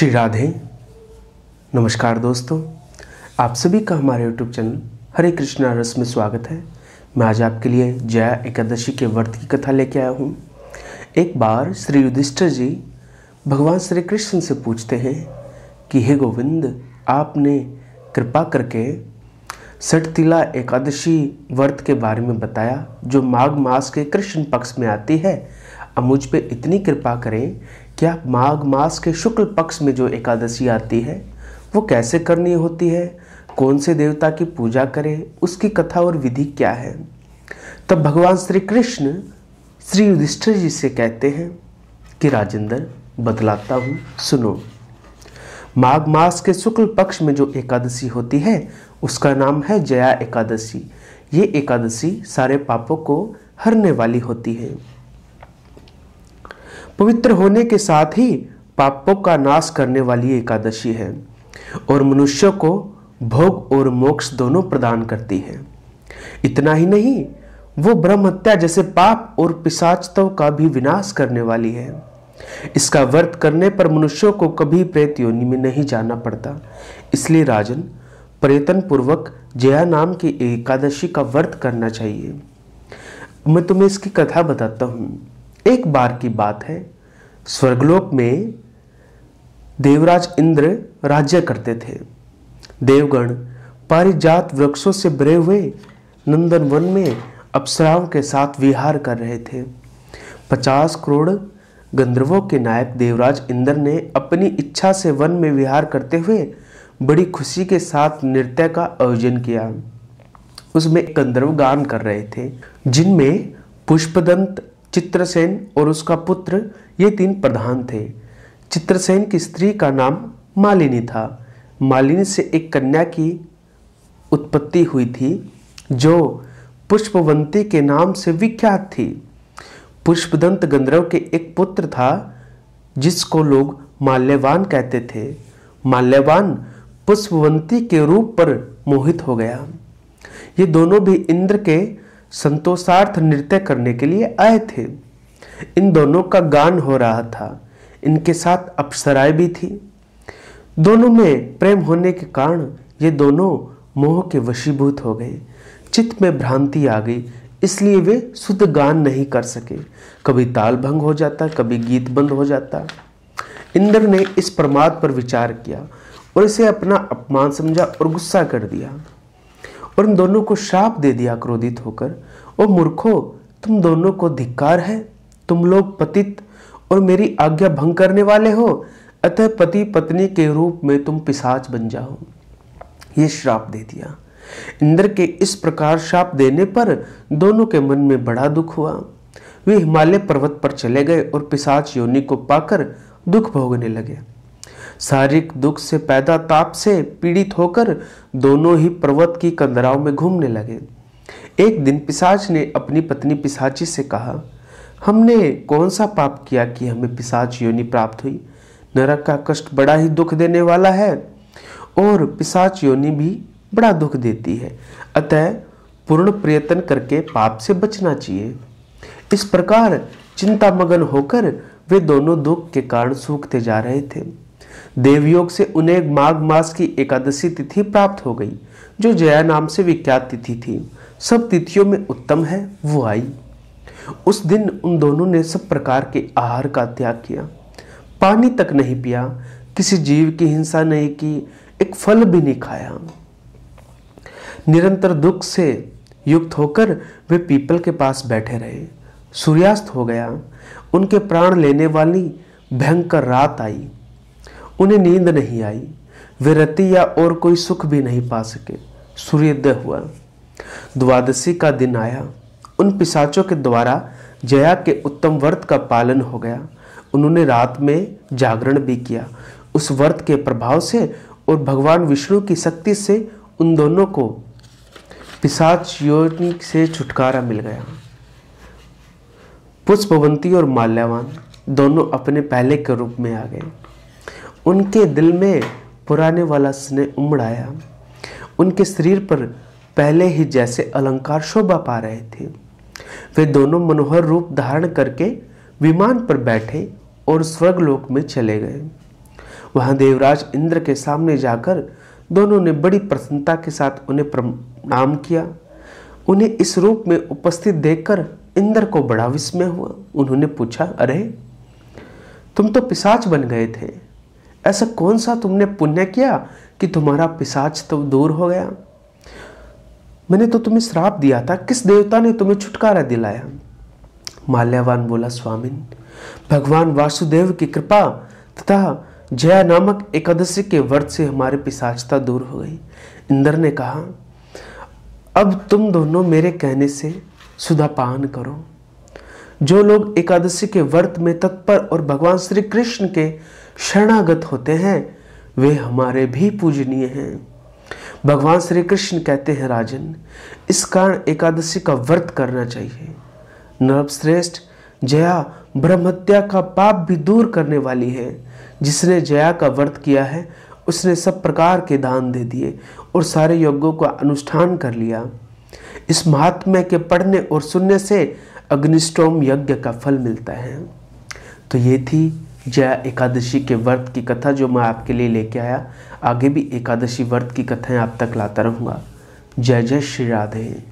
श्री राधे। नमस्कार दोस्तों, आप सभी का हमारे YouTube चैनल हरे कृष्णा रस में स्वागत है। मैं आज आपके लिए जया एकादशी के व्रत की कथा लेके आया हूँ। एक बार श्री युधिष्ठिर जी भगवान श्री कृष्ण से पूछते हैं कि हे गोविंद, आपने कृपा करके षटतिला एकादशी व्रत के बारे में बताया जो माघ मास के कृष्ण पक्ष में आती है। अब मुझ पे इतनी कृपा करें कि आप माघ मास के शुक्ल पक्ष में जो एकादशी आती है वो कैसे करनी होती है, कौन से देवता की पूजा करें, उसकी कथा और विधि क्या है। तब भगवान श्री कृष्ण श्री युधिष्ठिर जी से कहते हैं कि राजेंद्र, बतलाता हूँ, सुनो। माघ मास के शुक्ल पक्ष में जो एकादशी होती है उसका नाम है जया एकादशी। ये एकादशी सारे पापों को हरने वाली होती है। पवित्र होने के साथ ही पापों का नाश करने वाली एकादशी है और मनुष्य को भोग और मोक्ष दोनों प्रदान करती है। इतना ही नहीं, वो ब्रह्म हत्या जैसे पाप और पिशाचत्व का भी विनाश करने वाली है। इसका व्रत करने पर मनुष्यों को कभी प्रेत योनि में नहीं जाना पड़ता। इसलिए राजन, प्रयत्न पूर्वक जया नाम की एकादशी का व्रत करना चाहिए। मैं तुम्हें इसकी कथा बताता हूँ। एक बार की बात है, स्वर्गलोक में देवराज इंद्र राज्य करते थे। देवगण पारिजात वृक्षों से भरे हुए नंदन वन में अप्सराओं के साथ विहार कर रहे थे। 50 करोड़ गंधर्वों के नायक देवराज इंद्र ने अपनी इच्छा से वन में विहार करते हुए बड़ी खुशी के साथ नृत्य का आयोजन किया। उसमें गंधर्व गान कर रहे थे, जिनमें पुष्पदंत, चित्रसेन और उसका पुत्र, ये 3 प्रधान थे। चित्रसेन की स्त्री का नाम मालिनी था। मालिनी से एक कन्या की उत्पत्ति हुई थी जो पुष्पवंती के नाम से विख्यात थी। पुष्पदंत गंधर्व के एक पुत्र था जिसको लोग माल्यवान कहते थे। माल्यवान पुष्पवंती के रूप पर मोहित हो गया। ये दोनों भी इंद्र के संतोषार्थ नृत्य करने के लिए आए थे। इन दोनों का गान हो रहा था। इनके साथ अप्सराएं भी थी। दोनों में प्रेम होने के कारण ये दोनों मोह के वशीभूत हो गए। चित्त में भ्रांति आ गई, इसलिए वे शुद्ध गान नहीं कर सके। कभी ताल भंग हो जाता, कभी गीत बंद हो जाता। इंद्र ने इस प्रमाद पर विचार किया और इसे अपना अपमान समझा और गुस्सा कर दिया और इन दोनों को श्राप दे दिया क्रोधित होकर। ओ मूर्खो, तुम दोनों को धिक्कार है। तुम लोग पतित और मेरी आज्ञा भंग करने वाले हो, अतः पति पत्नी के रूप में तुम पिशाच बन जाओ। ये श्राप दे दिया। इंद्र के इस प्रकार श्राप देने पर दोनों के मन में बड़ा दुख हुआ। वे हिमालय पर्वत पर चले गए और पिशाच योनि को पाकर दुख भोगने लगे। शारीरिक दुख से पैदा ताप से पीड़ित होकर दोनों ही पर्वत की कंदराओं में घूमने लगे। एक दिन पिशाच ने अपनी पत्नी पिशाची से कहा, हमने कौन सा पाप किया कि हमें पिशाच योनि प्राप्त हुई। नरक का कष्ट बड़ा ही दुख देने वाला है और पिशाच योनि भी बड़ा दुख देती है, अतः पूर्ण प्रयत्न करके पाप से बचना चाहिए। इस प्रकार चिंतामग्न होकर वे दोनों दुख के कारण सूखते जा रहे थे। देवयोग से उन्हें माघ मास की एकादशी तिथि प्राप्त हो गई जो जया नाम से विख्यात तिथि थी। सब तिथियों में उत्तम है वो आई। उस दिन उन दोनों ने सब प्रकार के आहार का त्याग किया, पानी तक नहीं पिया, किसी जीव की हिंसा नहीं की, एक फल भी नहीं खाया। निरंतर दुख से युक्त होकर वे पीपल के पास बैठे रहे। सूर्यास्त हो गया। उनके प्राण लेने वाली भयंकर रात आई। उन्हें नींद नहीं आई। वे रति या और कोई सुख भी नहीं पा सके। सूर्योदय हुआ। द्वादशी का दिन आया। उन पिशाचों के द्वारा जया के उत्तम व्रत का पालन हो गया। उन्होंने रात में जागरण भी किया। उस व्रत के प्रभाव से और भगवान विष्णु की शक्ति से उन दोनों को पिशाच योनि से छुटकारा मिल गया। पुष्पवंती और माल्यवान दोनों अपने पहले के रूप में आ गए। उनके दिल में पुराने वाला स्नेह उमड़ आया। उनके शरीर पर पहले ही जैसे अलंकार शोभा पा रहे थे। वे दोनों मनोहर रूप धारण करके विमान पर बैठे और स्वर्गलोक में चले गए। वहां देवराज इंद्र के सामने जाकर दोनों ने बड़ी प्रसन्नता के साथ उन्हें प्रणाम किया। उन्हें इस रूप में उपस्थित देखकर इंद्र को बड़ा विस्मय हुआ। उन्होंने पूछा, अरे तुम तो पिशाच बन गए थे, ऐसा कौन सा तुमने पुण्य किया कि तुम्हारा पिशाच तो दूर हो गया? मैंने तो तुम्हें श्राप दिया था, किस देवता ने तुम्हें छुटकारा दिलाया? माल्यवान बोला, स्वामिन, भगवान वासुदेव की कृपा तथा जया नामक एकादशी के व्रत से हमारे पिशाचता दूर हो गई। इंद्र ने कहा, अब तुम दोनों मेरे कहने से सुधापान करो। जो लोग एकादशी के व्रत में तत्पर और भगवान श्री कृष्ण के शरणागत होते हैं वे हमारे भी पूजनीय हैं। भगवान श्री कृष्ण कहते हैं, राजन, इस कारण एकादशी का व्रत करना चाहिए। नरश्रेष्ठ, जया ब्रह्महत्या का पाप भी दूर करने वाली है। जिसने जया का व्रत किया है उसने सब प्रकार के दान दे दिए और सारे यज्ञों का अनुष्ठान कर लिया। इस महात्म्य के पढ़ने और सुनने से अग्निष्टोम यज्ञ का फल मिलता है। तो ये थी जया एकादशी के व्रत की कथा जो मैं आपके लिए लेके आया। आगे भी एकादशी व्रत की कथाएं आप तक लाता रहूँगा। जय जय श्री राधे।